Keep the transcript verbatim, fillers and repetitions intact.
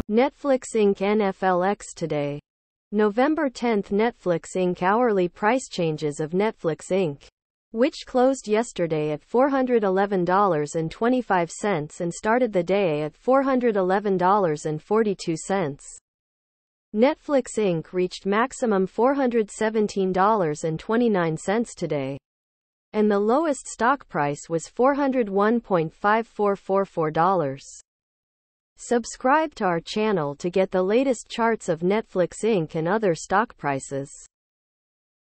Netflix Incorporated N F L X today. November tenth Netflix Incorporated hourly price changes of Netflix Incorporated, which closed yesterday at four hundred eleven dollars and twenty-five cents and started the day at four hundred eleven dollars and forty-two cents. Netflix Incorporated reached maximum four hundred seventeen dollars and twenty-nine cents today, and the lowest stock price was four hundred one point five four four four dollars. Subscribe to our channel to get the latest charts of Netflix Incorporated and other stock prices.